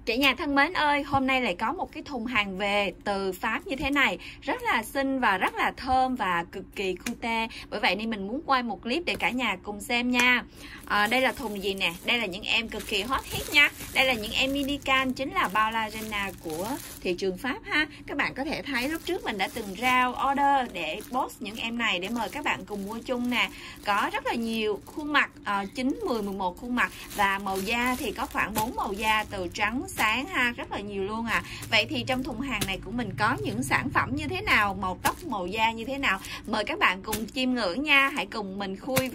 Cả nhà thân mến ơi, hôm nay lại có một cái thùng hàng về từ Pháp như thế này. Rất là xinh và rất là thơm và cực kỳ cute. Bởi vậy nên mình muốn quay một clip để cả nhà cùng xem nha. Đây là thùng gì nè? Đây là những em cực kỳ hot hit nha. Đây là những em mini can, chính là bao la Jenna của thị trường Pháp ha. Các bạn có thể thấy lúc trước mình đã từng rao order để post những em này để mời các bạn cùng mua chung nè. Có rất là nhiều khuôn mặt, 9, 10, 11 khuôn mặt. Và màu da thì có khoảng 4 màu da, từ trắng, sáng ha, rất là nhiều luôn à. Vậy thì trong thùng hàng này của mình có những sản phẩm như thế nào, màu tóc, màu da như thế nào, mời các bạn cùng chiêm ngưỡng nha. Hãy cùng mình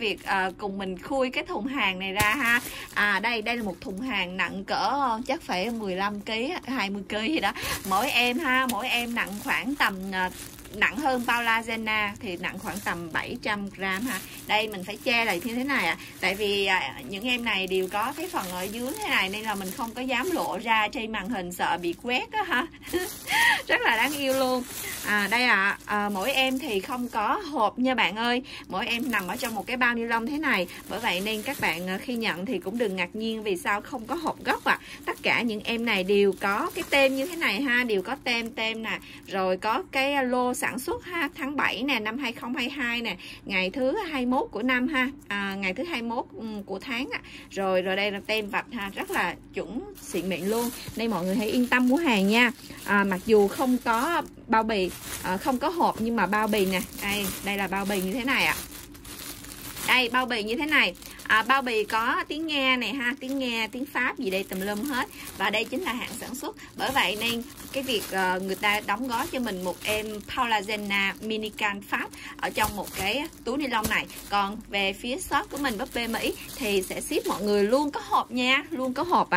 khui cái thùng hàng này ra ha. Đây là một thùng hàng nặng cỡ chắc phải 15 kg, 20 kg gì đó mỗi em ha. Mỗi em nặng khoảng tầm nặng hơn Paula Jenna thì nặng khoảng tầm 700 gram ha. Đây mình phải che lại như thế này tại vì những em này đều có cái phần ở dưới thế này nên là mình không có dám lộ ra trên màn hình, sợ bị quét á ha. Rất là đáng yêu luôn. Đây mỗi em thì không có hộp nha bạn ơi. Mỗi em nằm ở trong một cái bao ni lông thế này. Bởi vậy nên các bạn khi nhận thì cũng đừng ngạc nhiên vì sao không có hộp gốc Tất cả những em này đều có cái tem như thế này ha, đều có tem nè, rồi có cái lô sản xuất ha, tháng 7 nè, năm 2022 nè, ngày thứ 21 của năm ha, ngày thứ 21 của tháng rồi đây là tem vạch ha, rất là chuẩn xịn mịn luôn. Nên mọi người hãy yên tâm mua hàng nha. Mặc dù không có bao bì, không có hộp nhưng mà bao bì nè, đây là bao bì như thế này đây, bao bì như thế này. Bao bì có tiếng Nga này ha, tiếng Nga, tiếng Pháp gì đây tùm lum hết. Và đây chính là hãng sản xuất. Bởi vậy nên cái việc người ta đóng gói cho mình một em Paula Jenna mini can Pháp ở trong một cái túi ni lông này. Còn về phía shop của mình Búp Mỹ thì sẽ ship mọi người luôn có hộp nha, luôn có hộp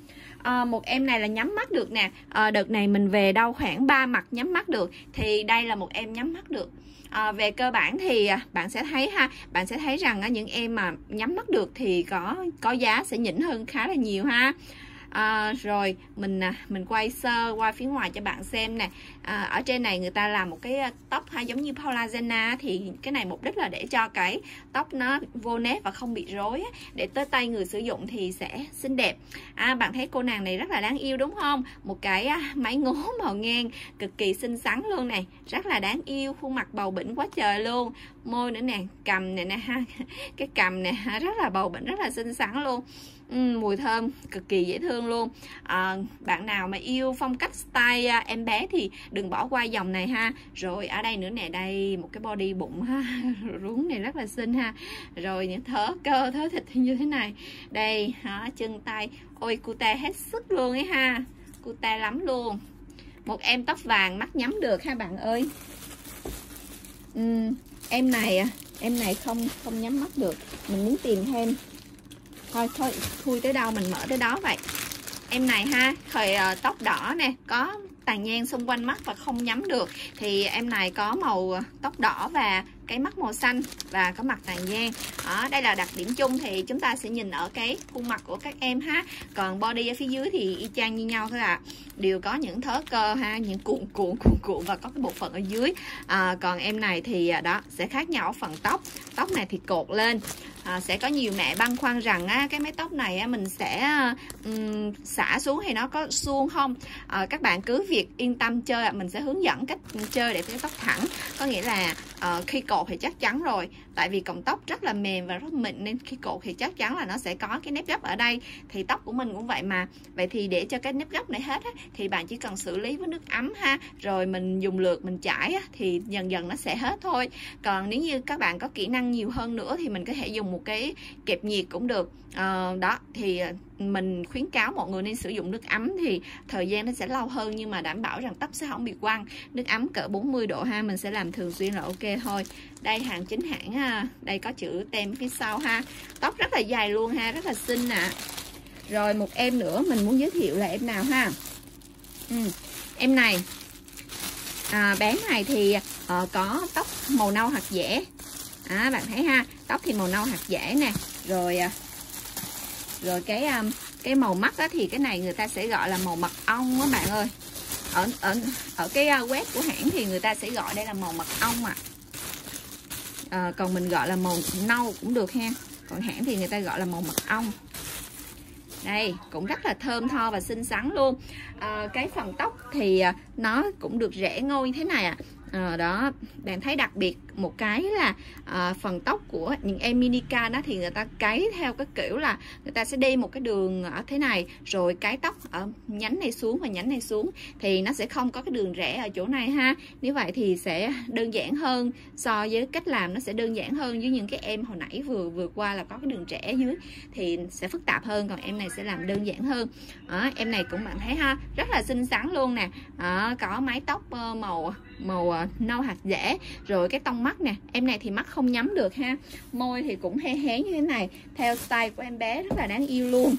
một em này là nhắm mắt được nè. Đợt này mình về đâu khoảng 3 mặt nhắm mắt được, thì đây là một em nhắm mắt được. Về cơ bản thì bạn sẽ thấy rằng những em mà nhắm mắt được thì có giá sẽ nhỉnh hơn khá là nhiều ha. Rồi mình quay sơ qua phía ngoài cho bạn xem nè. Ở trên này người ta làm một cái tóc giống như Paula Jenna, thì cái này mục đích là để cho cái tóc nó vô nếp và không bị rối để tới tay người sử dụng thì sẽ xinh đẹp. Bạn thấy cô nàng này rất là đáng yêu đúng không? Một cái mái ngố màu ngang cực kỳ xinh xắn luôn này, rất là đáng yêu, khuôn mặt bầu bĩnh quá trời luôn. Môi nữa nè, cầm này nè ha, cái cầm nè rất là bầu bĩnh, rất là xinh xắn luôn. Mùi thơm cực kỳ dễ thương luôn. Bạn nào mà yêu phong cách style em bé thì đừng bỏ qua dòng này ha. Rồi ở đây nữa nè, đây một cái body bụng ha, rúng này rất là xinh ha. Rồi những thớ cơ, thớ thịt như thế này. Đây chân tay, ôi cute hết sức luôn ấy ha, cute lắm luôn. Một em tóc vàng mắt nhắm được ha bạn ơi. Em này không nhắm mắt được, mình muốn tìm thêm. Thôi khui tới đâu mình mở tới đó vậy. Em này ha, thời tóc đỏ nè, có tàn nhang xung quanh mắt và không nhắm được, thì em này có màu tóc đỏ và cái mắt màu xanh và có mặt tàn nhang. Đây là đặc điểm chung thì chúng ta sẽ nhìn ở cái khuôn mặt của các em ha. Còn body ở phía dưới thì y chang như nhau thôi đều có những thớ cơ ha, những cuộn và có cái bộ phận ở dưới. Còn em này thì đó sẽ khác nhau ở phần tóc này thì cột lên. Sẽ có nhiều mẹ băn khoăn rằng cái mái tóc này mình sẽ xả xuống thì nó có suông không. Các bạn cứ việc yên tâm chơi, mình sẽ hướng dẫn cách chơi để cái tóc thẳng. Có nghĩa là khi cột thì chắc chắn rồi, tại vì cọng tóc rất là mềm và rất mịn nên khi cột thì chắc chắn là nó sẽ có cái nếp gấp ở đây. Thì tóc của mình cũng vậy mà. Vậy thì để cho cái nếp gấp này hết thì bạn chỉ cần xử lý với nước ấm ha, rồi mình dùng lượt mình chải thì dần dần nó sẽ hết thôi. Còn nếu như các bạn có kỹ năng nhiều hơn nữa thì mình có thể dùng một cái kẹp nhiệt cũng được. Đó thì mình khuyến cáo mọi người nên sử dụng nước ấm thì thời gian nó sẽ lâu hơn, nhưng mà đảm bảo rằng tóc sẽ không bị quăng. Nước ấm cỡ 40 độ ha, mình sẽ làm thường xuyên là ok thôi. Đây hàng chính hãng ha, đây có chữ tem phía sau ha. Tóc rất là dài luôn ha, rất là xinh Rồi một em nữa mình muốn giới thiệu là em nào ha. Em này bé này thì có tóc màu nâu hạt dẻ. Bạn thấy ha, tóc thì màu nâu hạt dẻ nè. Rồi cái màu mắt thì cái này người ta sẽ gọi là màu mật ong các bạn ơi. Ở cái web của hãng thì người ta sẽ gọi đây là màu mật ong còn mình gọi là màu nâu cũng được ha. Còn hãng thì người ta gọi là màu mật ong. Đây cũng rất là thơm tho và xinh xắn luôn. Cái phần tóc thì nó cũng được rẽ ngôi như thế này ạ. Đó, bạn thấy đặc biệt một cái là phần tóc của những em Minica đó thì người ta cấy theo cái kiểu là người ta sẽ đi một cái đường ở thế này, rồi cái tóc ở nhánh này xuống và nhánh này xuống, thì nó sẽ không có cái đường rẽ ở chỗ này ha. Như vậy thì sẽ đơn giản hơn, so với cách làm nó sẽ đơn giản hơn. Với những cái em hồi nãy vừa qua là có cái đường rẽ dưới thì sẽ phức tạp hơn, còn em này sẽ làm đơn giản hơn. Em này cũng bạn thấy ha, rất là xinh xắn luôn nè. Có mái tóc màu nâu hạt dẻ, rồi cái tông mắt nè, em này thì mắt không nhắm được ha, môi thì cũng hé hé như thế này, theo style của em bé rất là đáng yêu luôn.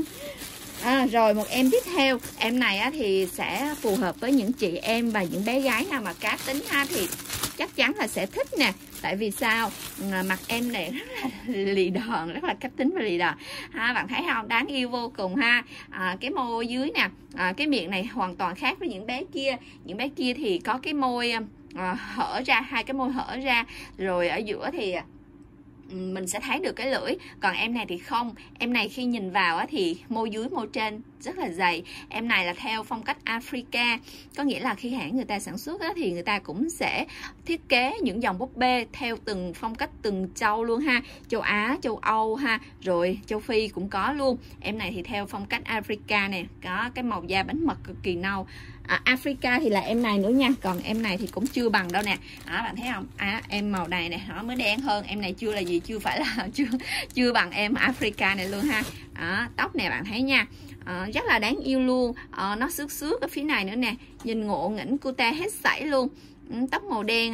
Rồi một em tiếp theo, em này thì sẽ phù hợp với những chị em và những bé gái nào mà cá tính ha, thì chắc chắn là sẽ thích nè. Tại vì sao? Mặt em này rất là lì đòn, rất là cách tính và lì đòn ha, bạn thấy không, đáng yêu vô cùng ha. Cái môi dưới nè, cái miệng này hoàn toàn khác với những bé kia. Những bé kia thì có cái môi hở ra, hai cái môi hở ra, rồi ở giữa thì mình sẽ thấy được cái lưỡi. Còn em này thì không, em này khi nhìn vào thì môi dưới môi trên rất là dày. Em này là theo phong cách Africa, có nghĩa là khi hãng người ta sản xuất thì người ta cũng sẽ thiết kế những dòng búp bê theo từng phong cách từng châu luôn ha, châu Á, châu Âu ha, rồi châu Phi cũng có luôn. Em này thì theo phong cách Africa nè, có cái màu da bánh mật cực kỳ nâu. Africa thì là em này nữa nha, còn em này thì cũng chưa bằng đâu nè. Bạn thấy không, em màu này nè nó mới đen hơn, em này chưa là gì, chưa phải là chưa bằng em Africa này luôn ha. Tóc nè bạn thấy nha, rất là đáng yêu luôn. Nó xước xước ở phía này nữa nè, nhìn ngộ nghĩnh cute hết sảy luôn. Tóc màu đen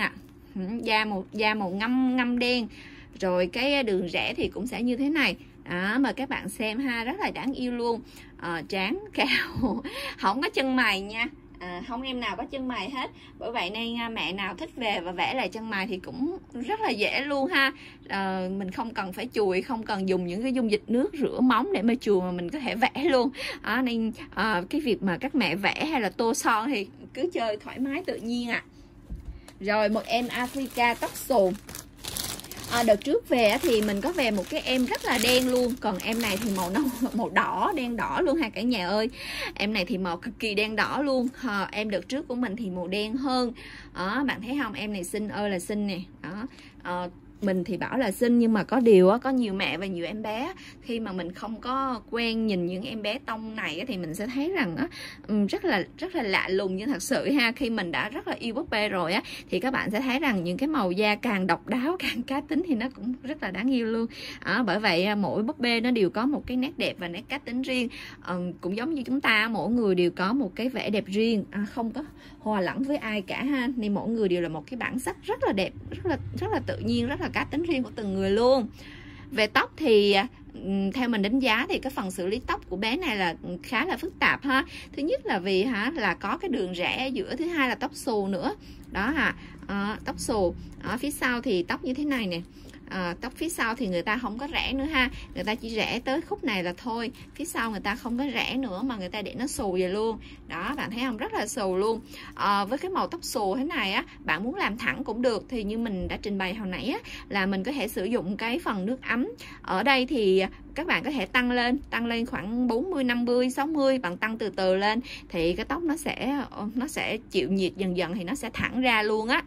da màu ngâm đen, rồi cái đường rẽ thì cũng sẽ như thế này. Mời các bạn xem ha, rất là đáng yêu luôn. Trán cao, không có chân mày nha. Không em nào có chân mày hết, bởi vậy nên mẹ nào thích về và vẽ lại chân mày thì cũng rất là dễ luôn ha. Mình không cần phải chùi, không cần dùng những cái dung dịch nước rửa móng để mà chùi, mà mình có thể vẽ luôn. Nên cái việc mà các mẹ vẽ hay là tô son thì cứ chơi thoải mái tự nhiên ạ. Rồi một em Africa tóc xù. Đợt trước về thì mình có về một cái em rất là đen luôn, còn em này thì màu đỏ, đen đỏ luôn ha cả nhà ơi. Em này thì màu cực kỳ đen đỏ luôn. Em đợt trước của mình thì màu đen hơn. Bạn thấy không, em này xinh ơi là xinh nè. Mình thì bảo là xinh, nhưng mà có điều có nhiều mẹ và nhiều em bé khi mà mình không có quen nhìn những em bé tông này thì mình sẽ thấy rằng rất là lạ lùng. Nhưng thật sự ha, khi mình đã rất là yêu búp bê rồi thì các bạn sẽ thấy rằng những cái màu da càng độc đáo, càng cá tính thì nó cũng rất là đáng yêu luôn. Bởi vậy mỗi búp bê nó đều có một cái nét đẹp và nét cá tính riêng. Cũng giống như chúng ta, mỗi người đều có một cái vẻ đẹp riêng, không có hòa lẫn với ai cả ha. Nên mỗi người đều là một cái bản sắc rất là đẹp, rất là tự nhiên, rất là cá tính riêng của từng người luôn. Về tóc thì theo mình đánh giá thì cái phần xử lý tóc của bé này là khá là phức tạp ha. Thứ nhất là vì là có cái đường rẽ ở giữa, thứ hai là tóc xù nữa đó tóc xù. Ở phía sau thì tóc như thế này nè. Tóc phía sau thì người ta không có rẽ nữa ha, người ta chỉ rẽ tới khúc này là thôi, phía sau người ta không có rẽ nữa mà người ta để nó xù vậy luôn đó, bạn thấy không, rất là xù luôn. Với cái màu tóc xù thế này bạn muốn làm thẳng cũng được, thì như mình đã trình bày hồi nãy là mình có thể sử dụng cái phần nước ấm. Ở đây thì các bạn có thể tăng lên khoảng 40, 50, 60, bạn tăng từ từ lên thì cái tóc nó sẽ chịu nhiệt dần dần thì nó sẽ thẳng ra luôn á.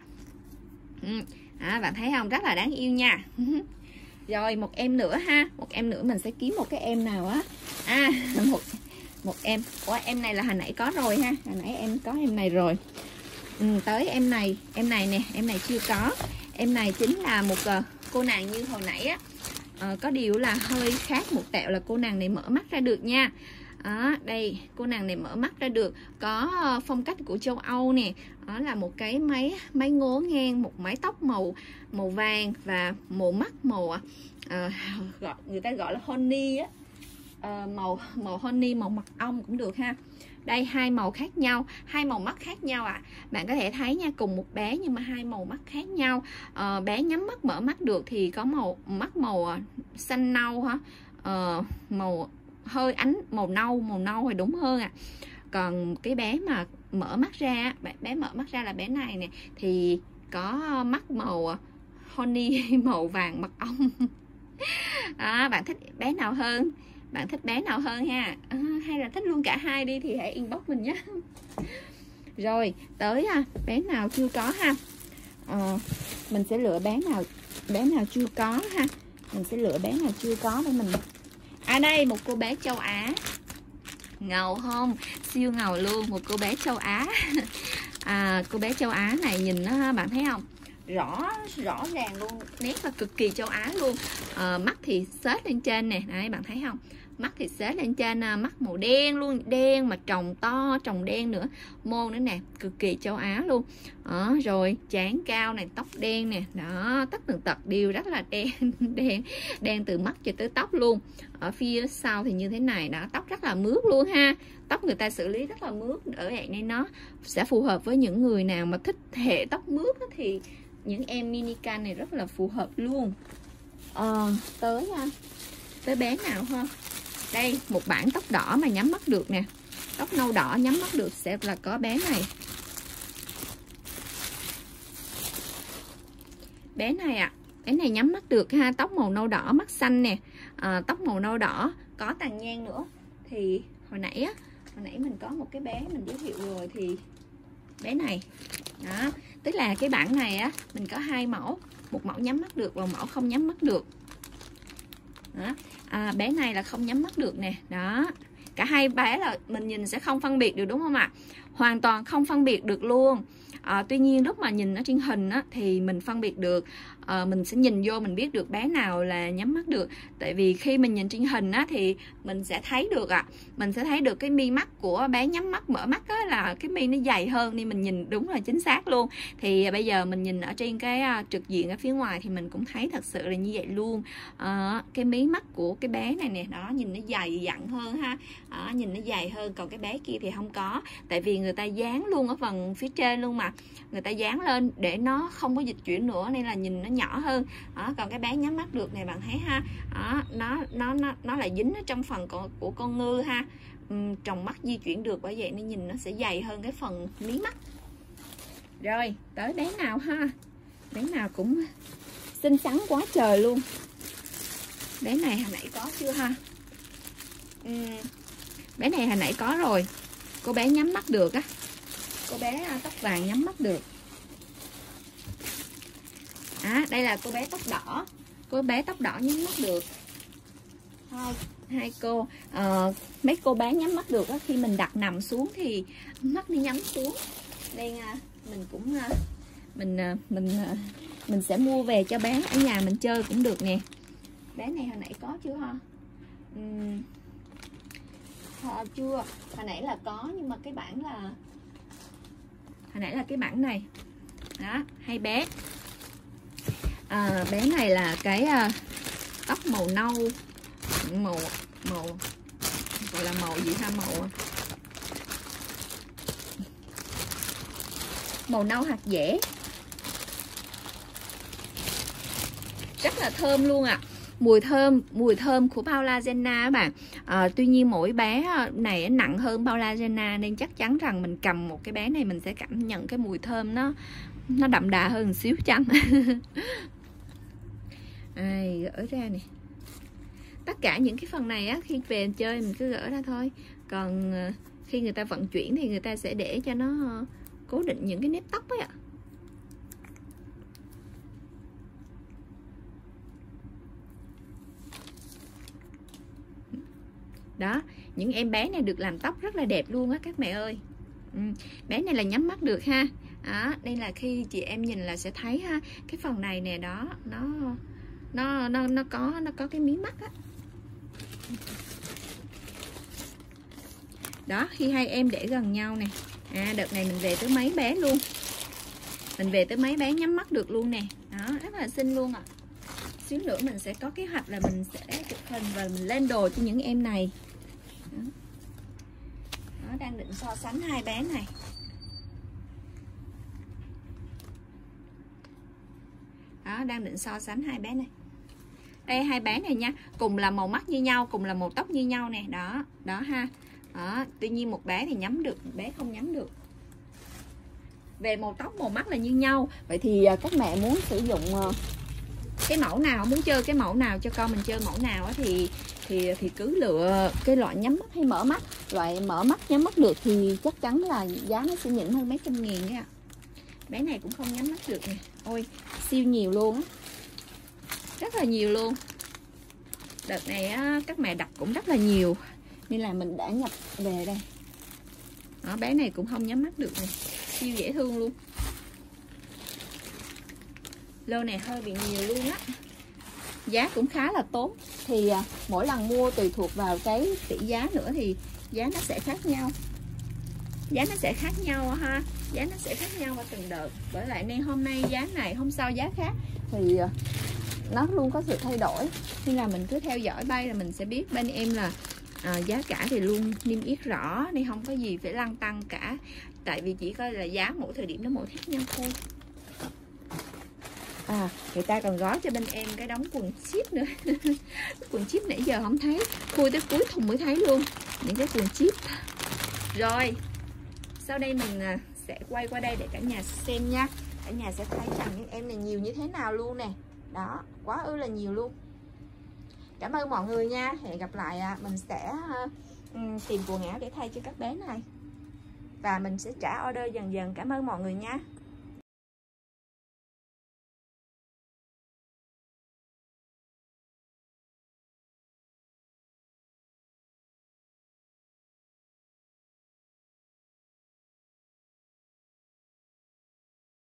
Bạn thấy không, rất là đáng yêu nha. Rồi một em nữa ha, một em nữa mình sẽ kiếm một cái em nào một em. Em này là hồi nãy có rồi ha, hồi nãy em có em này rồi. Tới em này nè, em này chưa có. Em này chính là một cô nàng như hồi nãy có điều là hơi khác một tẹo là cô nàng này mở mắt ra được nha. Đây cô nàng này mở mắt ra được, có phong cách của châu Âu nè. Đó là một cái máy ngố ngang, một mái tóc màu vàng và một mắt màu người ta gọi là honey màu honey, màu mật ong cũng được ha. Đây hai màu khác nhau, hai màu mắt khác nhau bạn có thể thấy nha, cùng một bé nhưng mà hai màu mắt khác nhau. Bé nhắm mắt mở mắt được thì có mắt màu xanh nâu màu hơi ánh màu nâu thì đúng hơn Còn cái bé mà mở mắt ra, bé mở mắt ra là bé này nè, thì có mắt màu honey, màu vàng mật ong. Bạn thích bé nào hơn? Bạn thích bé nào hơn ha? Hay là thích luôn cả hai đi thì hãy inbox mình nhé. Rồi tới bé nào chưa có ha. Mình sẽ lựa bé nào chưa có ha. Mình sẽ lựa bé nào chưa có để mình. Đây một cô bé châu Á. Ngầu không? Siêu ngầu luôn, một cô bé châu Á. Cô bé châu Á này nhìn nó, bạn thấy không? Rõ ràng luôn, nét là cực kỳ châu Á luôn. Mắt thì xếp lên trên nè, đấy bạn thấy không? Mắt thì xếp lên trên, mắt màu đen luôn, đen mà tròng to, tròng đen nữa, môn nữa nè, cực kỳ châu Á luôn. Rồi trán cao này, tóc đen nè, đó, tất tần tật đều rất là đen, đen từ mắt cho tới tóc luôn. Ở phía sau thì như thế này đó, tóc rất là mướt luôn ha. Tóc người ta xử lý rất là mướt, ở vậy nên nó sẽ phù hợp với những người nào mà thích hệ tóc mướt thì những em Minican này rất là phù hợp luôn. Tới bé nào ha. Đây một bản tóc đỏ mà nhắm mắt được nè, tóc nâu đỏ nhắm mắt được sẽ là có bé này. Bé này bé này nhắm mắt được ha, tóc màu nâu đỏ, mắt xanh nè, tóc màu nâu đỏ, có tàn nhang nữa. Thì hồi nãy mình có một cái bé mình giới thiệu rồi, thì bé này đó, tức là cái bản này mình có hai mẫu, một mẫu nhắm mắt được và một mẫu không nhắm mắt được đó. Bé này là không nhắm mắt được nè, đó, cả hai bé là mình nhìn sẽ không phân biệt được đúng không ạ? Hoàn toàn không phân biệt được luôn. Tuy nhiên lúc mà nhìn ở trên hình thì mình phân biệt được. Mình sẽ nhìn vô mình biết được bé nào là nhắm mắt được. Tại vì khi mình nhìn trên hình thì mình sẽ thấy được mình sẽ thấy được cái mi mắt của bé nhắm mắt, mở mắt là cái mi nó dày hơn, nên mình nhìn đúng là chính xác luôn. Thì bây giờ mình nhìn ở trên cái trực diện ở phía ngoài thì mình cũng thấy thật sự là như vậy luôn. Cái mí mắt của cái bé này nè, đó, nhìn nó dày dặn hơn ha. Nhìn nó dày hơn, còn cái bé kia thì không có. Tại vì người ta dán luôn ở phần phía trên luôn mà, người ta dán lên để nó không có dịch chuyển nữa nên là nhìn nó nhỏ hơn. Còn cái bé nhắm mắt được này bạn thấy ha, nó là dính ở trong phần của con ngư ha. Tròng mắt di chuyển được, bởi vậy nên nhìn nó sẽ dày hơn cái phần mí mắt. Rồi tới bé nào ha. Bé nào cũng xinh xắn quá trời luôn. Bé này hồi nãy có chưa ha? Bé này hồi nãy có rồi. Cô bé nhắm mắt được cô bé tóc vàng nhắm mắt được. Đây là cô bé tóc đỏ. Cô bé tóc đỏ nhắm mắt được. Hai cô mấy cô bé nhắm mắt được khi mình đặt nằm xuống thì mắt đi nhắm xuống. Đây mình cũng mình sẽ mua về cho bé ở nhà mình chơi cũng được nè. Bé này hồi nãy có chưa ha? Chưa, hồi nãy là có, nhưng mà cái bản là hồi nãy là cái bản này đó. Hai bé. Bé này là cái tóc màu nâu, màu gọi là màu gì ha, màu nâu hạt dẻ, rất là thơm luôn mùi thơm của Paula Jenna các bạn. Tuy nhiên mỗi bé này nặng hơn Paula Jenna nên chắc chắn rằng mình cầm một cái bé này mình sẽ cảm nhận cái mùi thơm nó đậm đà hơn một xíu chăng. Gỡ ra nè. Tất cả những cái phần này khi về chơi mình cứ gỡ ra thôi. Còn khi người ta vận chuyển thì người ta sẽ để cho nó cố định những cái nếp tóc ấy ạ. Đó, những em bé này được làm tóc rất là đẹp luôn á các mẹ ơi. Bé này là nhắm mắt được ha. Đây là khi chị em nhìn là sẽ thấy ha, cái phần này nè, đó, nó có cái mí mắt á. Đó, khi hai em để gần nhau nè. Đợt này mình về tới mấy bé luôn. Mình về tới mấy bé nhắm mắt được luôn nè. Đó, rất là xinh luôn ạ. Xíu nữa mình sẽ có kế hoạch là mình sẽ chụp hình và mình lên đồ cho những em này. Đó, đang định so sánh hai bé này. Đó, đang định so sánh hai bé này. Đây hai bé này nha, cùng là màu mắt như nhau, cùng là màu tóc như nhau nè. Đó, đó ha. Đó, tuy nhiên một bé thì nhắm được, một bé không nhắm được. Về màu tóc, màu mắt là như nhau. Vậy thì các mẹ muốn sử dụng cái mẫu nào muốn chơi cái mẫu nào, cho con mình chơi mẫu nào thì cứ lựa cái loại nhắm mắt hay mở mắt. Loại mở mắt nhắm mắt được thì chắc chắn là giá nó sẽ nhỉnh hơn mấy trăm nghìn nha. Bé này cũng không nhắm mắt được nè. Ôi siêu nhiều luôn á, rất là nhiều luôn. Đợt này á, các mẹ đặt cũng rất là nhiều nên là mình đã nhập về đây. Đó, bé này cũng không nhắm mắt được nè, siêu dễ thương luôn. Lô này hơi bị nhiều luôn á, giá cũng khá là tốn. Thì mỗi lần mua tùy thuộc vào cái tỷ giá nữa thì giá nó sẽ khác nhau. Giá nó sẽ khác nhau ha, giá nó sẽ khác nhau vào từng đợt. Bởi vậy nên hôm nay giá này, hôm sau giá khác, thì nó luôn có sự thay đổi. Nên là mình cứ theo dõi bay là mình sẽ biết. Bên em là giá cả thì luôn niêm yết rõ nên không có gì phải lăn tăng cả. Tại vì chỉ coi là giá mỗi thời điểm nó mỗi khác nhau thôi. Người ta còn gói cho bên em cái đống quần chip nữa. Quần chip nãy giờ không thấy, khui tới cuối thùng mới thấy luôn những cái quần chip. Rồi sau đây mình sẽ quay qua đây để cả nhà xem nha. Cả nhà sẽ thấy rằng những em này nhiều như thế nào luôn nè. Đó, quá ư là nhiều luôn. Cảm ơn mọi người nha. Hẹn gặp lại, mình sẽ tìm quần áo để thay cho các bé này. Và mình sẽ trả order dần dần. Cảm ơn mọi người nha.